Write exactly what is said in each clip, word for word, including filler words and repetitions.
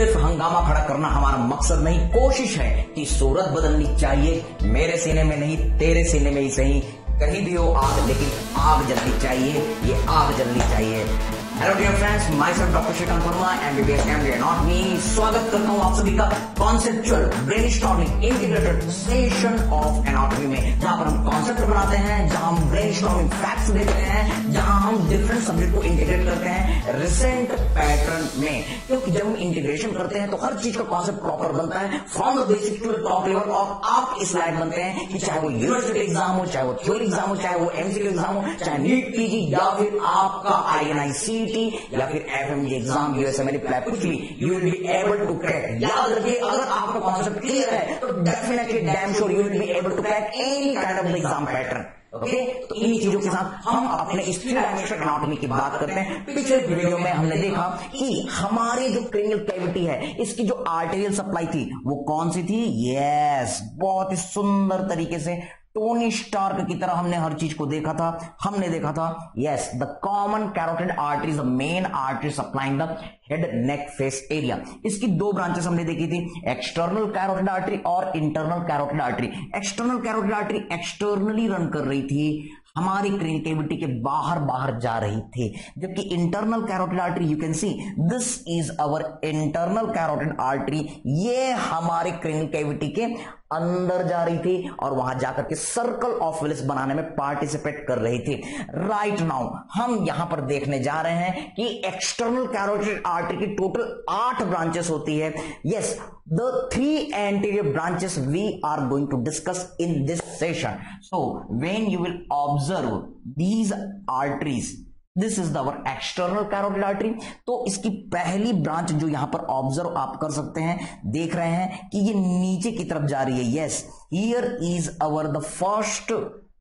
सिर्फ हंगामा खड़ा करना हमारा मकसद नहीं, कोशिश है कि सूरत बदलनी चाहिए, मेरे सीने में नहीं तेरे सीने में ही सही, कहीं भी हो आग लेकिन आग जलनी चाहिए, ये आग जलनी चाहिए। Hello dear friends, myself doctor Shrikant Verma, MBBS MD anatomy. स्वागत करता हूं आप सभी का conceptual brainstorming integrated session of anatomy में, जहां पर हम कॉन्सेप्ट बनाते हैं, जहां हम ब्रेनस्टॉर्मिंग फैक्ट्स देखते हैं, जहां हम डिफरेंट सब्जेक्ट को इंटीग्रेट करते हैं रिसेंट पैटर्न में। क्योंकि जब हम इंटीग्रेशन करते हैं तो हर चीज का कॉन्सेप्ट प्रॉपर बनता है from the basic to the top level, और आप इस लायक बनते हैं कि चाहे वो यूनिवर्सिटी एग्जाम हो, चाहे वो थ्योरी एग्जाम हो, चाहे वो एमसीक्यू एग्जाम हो, चाहे नीट पीजी या फिर आपका आईएनआई सीटी या फिर एफएमजी एग्जाम, यूएसएमएल अप्लाई, कुछ भी, you will be able to crack. याद रखिए, अगर आपका कॉन्सेप्ट क्लियर है तो definitely damn sure you will be able to crack any kind of the exam pattern. Okay, तो इन्हीं चीजों के साथ हम अपने इस थ्री डायमेंशनल एनाटॉमी की बात करते हैं। पिछले वीडियो में हमने देखा कि हमारी जो क्रेनियल कैविटी है, इसकी जो आर्टेरियल सप्लाई थी वो कौन सी थी? यस, बहुत ही सुंदर तरीके से टोनी स्टार्क की तरह हमने हर चीज को देखा था। हमने देखा था yes, the common carotid artery is the main artery supplying the head neck face area. इसकी दो ब्रांचेस हमने देखी थी, एक्सटर्नल कैरोटिड आर्टरी और internal carotid artery. External carotid artery externally run कर रही थी, हमारी क्रेनियल कैविटी के बाहर बाहर जा रही थी, जबकि internal carotid artery, you can see this is our internal carotid artery, ये हमारी क्रेनियल कैविटी के अंदर जा रही थी और वहां जाकर के सर्कल ऑफ विलिस बनाने में पार्टिसिपेट कर रही थी। राइट नाउ हम यहां पर देखने जा रहे हैं कि एक्सटर्नल कैरोटिड आर्टरी की टोटल आठ ब्रांचेस होती है। Yes, the three anterior branches we are going to discuss in this session. So when you will observe these arteries, this is the our external carotid artery। तो इसकी पहली branch जो यहां पर ऑब्जर्व आप कर सकते हैं, देख रहे हैं कि ये नीचे की तरफ जा रही है। Yes, here is our the first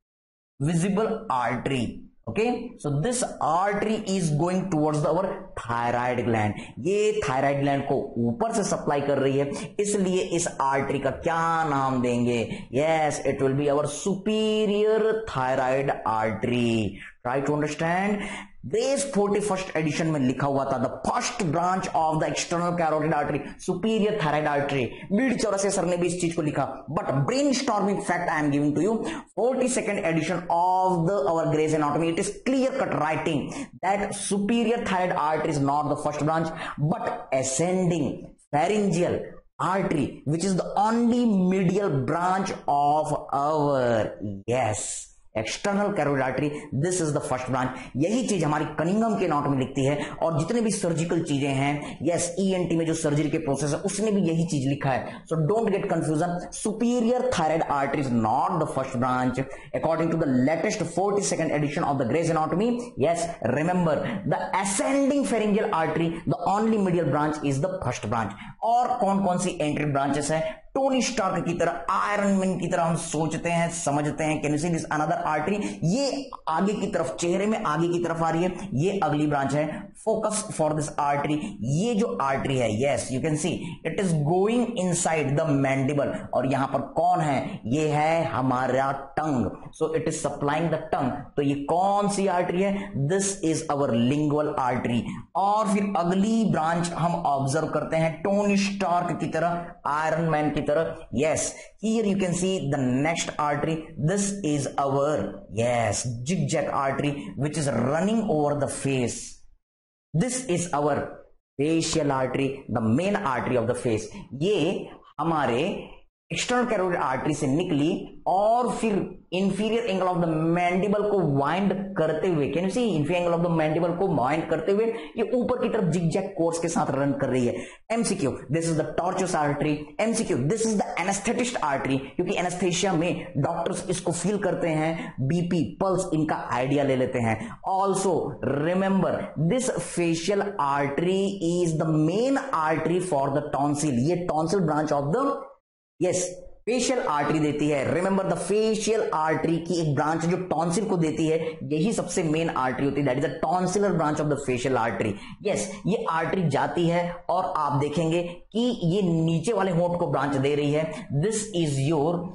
visible artery। Okay, so this artery is going towards our thyroid gland. ये थायराइड ग्लैंड को ऊपर से सप्लाई कर रही है, इसलिए इस आर्टरी का क्या नाम देंगे? Yes, it will be our superior thyroid artery. Try to understand. Gray's forty first edition में लिखा हुआ था the first branch of the external carotid artery superior thyroid artery. B D Chaurasia sir ने भी इस चीज को लिखा, but brainstorming fact I am giving to you, forty second edition of the our Gray's anatomy, it is clear cut writing that superior thyroid artery is not the first branch but ascending pharyngeal artery which is the only medial branch of our yes external carotid artery, this is the first branch. यही चीज हमारी Cunningham के anatomy लिखती है, और जितने भी surgical चीजें हैं, यस, ईएनटी में जो सर्जरी के प्रोसेस है उसने भी यही चीज लिखा है। So don't get confusion, superior thyroid artery is not the first branch according to the latest forty second edition of the Gray's anatomy. Yes, remember the ascending pharyngeal artery, the only medial branch is the first branch। और कौन कौन सी anterior branches है? Tony Stark की तरह, iron Man की तरह हम सोचते हैं, समझते हैं। Can you see this another artery? ये आगे की तरफ, चेहरे में आगे की तरफ आ रही है, ये अगली ब्रांच है। फोकस फॉर दिस आर्टरी, ये जो आर्टरी है, yes you can see it is going inside the mandible, और यहां पर कौन है? ये है हमारा tongue. So it is supplying the tongue. तो ये कौन सी आर्टरी है? This is our lingual artery. और फिर अगली ब्रांच हम ऑब्जर्व करते हैं टोनी स्टार्क की तरह, आयरन मैन की तरह। Yes, here you can see the next artery, this is our yes zigzag artery which is running over the face, this is our facial artery, the main artery of the face। ये हमारे external carotid artery से निकली और फिर inferior angle of the mandible को wind करते हुए, can you see, inferior angle of the mandible को वाइंड करते हुए ये ऊपर की तरफ जिगजैग कोर्स के साथ रन कर रही है। MCQ, this is the tortuous artery. MCQ, this is the anaesthetist artery, क्योंकि एनेस्थेशिया में डॉक्टर्स इसको फील करते हैं, बीपी, पल्स, इनका आइडिया ले लेते हैं। Also remember this facial artery is the main artery for the tonsil. ये tonsil branch of the yes facial artery देती है। रिमेंबर द फेशियल आर्टरी की एक ब्रांच जो टॉन्सिल को देती है, यही सबसे मेन आर्टरी होती है, that is the tonsillar branch of the facial artery. Yes, ये आर्टरी जाती है और आप देखेंगे कि ये नीचे वाले होंठ को ब्रांच दे रही है। This is your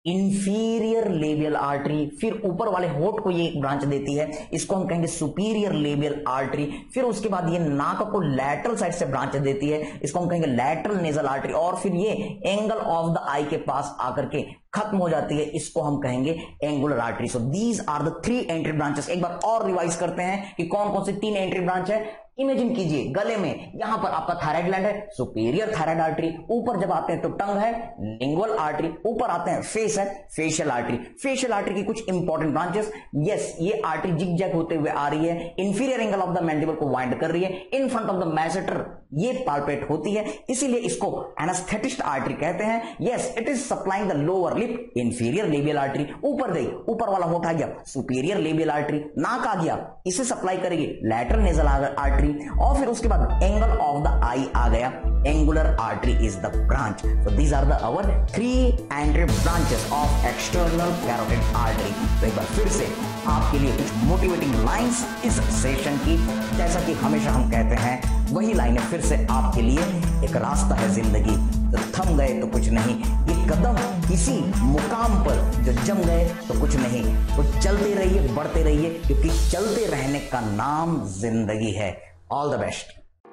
inferior labial artery, फिर ऊपर वाले होठ को ये ब्रांच देती है, इसको हम कहेंगे सुपीरियर लेबियल आर्टरी। फिर उसके बाद ये नाक को लैटरल साइड से ब्रांच देती है, इसको हम कहेंगे लैटरल नेजल आर्टरी। और फिर ये एंगल ऑफ द आई के पास आकर के खत्म हो जाती है, इसको हम कहेंगे angular artery. So these are the three anterior branches. एक बार और रिवाइज करते हैं कि कौन कौन सी तीन एंट्री ब्रांच है। इमेजिन कीजिए गले में, यहां पर आपका थायराइड ग्लैंड है, सुपीरियर थायराइड आर्टरी। ऊपर जब आते हैं तो टंग है, लिंगुअल आर्टरी। ऊपर आते हैं फेस है, फेशियल आर्टरी। फेशियल आर्टरी की कुछ इंपॉर्टेंट ब्रांचेस। यस, ये आर्टरी जिग जैग होते हुए आ रही है, inferior angle of the mandible को वाइंड कर रही है, in front of the masseter ये पाल्पेट होती है, इसीलिए इसको एनास्थेटिस्ट आर्टरी कहते हैं। Yes, it is supplying the lower lip, inferior labial artery. ऊपर गई, ऊपर वाला होठ आ गया, सुपीरियर लेबियल आर्टरी। नाक आ गया, इसे सप्लाई करेगी लैटरल नेजल आर्टरी। और फिर उसके बाद एंगल ऑफ द आई आ गया, angular artery is the branch. So these are the our three anterior branches of external carotid artery. तो एक बार फिर से आपके लिए कुछ मोटिवेटिंग लाइंस इस सेशन की, जैसा कि हमेशा हम कहते हैं वही लाइनें फिर से आपके लिए। एक रास्ता है जिंदगी, तो थम गए तो कुछ नहीं, ये कदम किसी मुकाम पर जो जम गए तो कुछ नहीं। तो चलते रहिए, बढ़ते रहिए, क्योंकि चलते रहने का नाम जिंदगी है। All the best.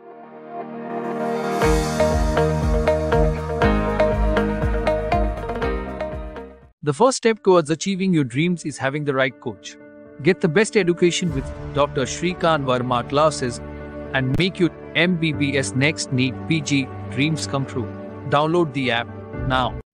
The first step towards achieving your dreams is having the right coach. Get the best education with Doctor Shrikant Verma classes and make your M B B S next NEET P G dreams come true. Download the app now.